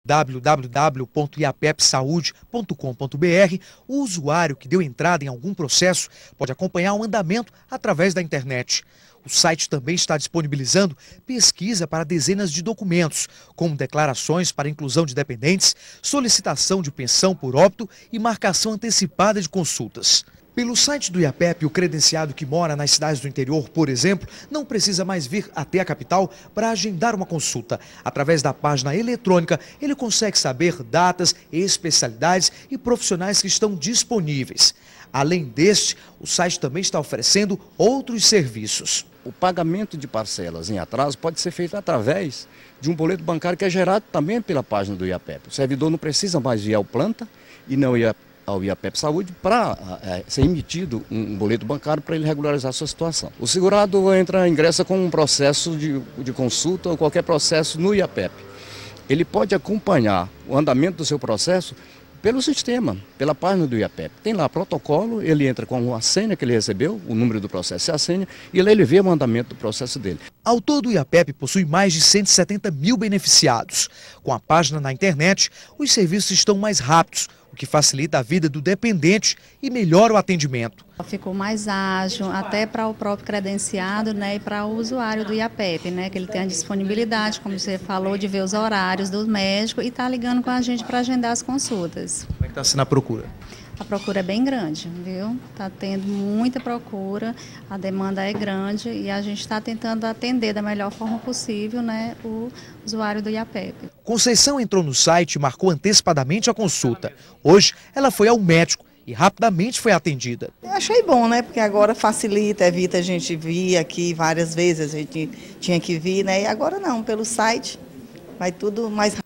www.iapepsaude.com.br, o usuário que deu entrada em algum processo pode acompanhar o andamento através da internet. O site também está disponibilizando pesquisa para dezenas de documentos, como declarações para inclusão de dependentes, solicitação de pensão por óbito e marcação antecipada de consultas. Pelo site do IAPEP, o credenciado que mora nas cidades do interior, por exemplo, não precisa mais vir até a capital para agendar uma consulta. Através da página eletrônica, ele consegue saber datas, especialidades e profissionais que estão disponíveis. Além deste, o site também está oferecendo outros serviços. O pagamento de parcelas em atraso pode ser feito através de um boleto bancário que é gerado também pela página do IAPEP. O servidor não precisa mais ir ao planta e não ir ao IAPEP Saúde para ser emitido um boleto bancário para ele regularizar a sua situação. O segurado ingressa com um processo de consulta ou qualquer processo no IAPEP. Ele pode acompanhar o andamento do seu processo pelo sistema, pela página do IAPEP. Tem lá protocolo, ele entra com a senha que ele recebeu, o número do processo e a senha, e ele vê o andamento do processo dele. Ao todo, o IAPEP possui mais de 170 mil beneficiados. Com a página na internet, os serviços estão mais rápidos, o que facilita a vida do dependente e melhora o atendimento. Ficou mais ágil, até para o próprio credenciado, né, e para o usuário do IAPEP, né, que ele tem a disponibilidade, como você falou, de ver os horários do médico e está ligando com a gente para agendar as consultas. Como é que está sendo a procura? A procura é bem grande, viu? Está tendo muita procura, a demanda é grande e a gente está tentando atender da melhor forma possível, né, o usuário do IAPEP. Conceição entrou no site e marcou antecipadamente a consulta. Hoje, ela foi ao médico e rapidamente foi atendida. Eu achei bom, né? Porque agora facilita, evita a gente vir aqui várias vezes, a gente tinha que vir, né? E agora não, pelo site vai tudo mais rápido.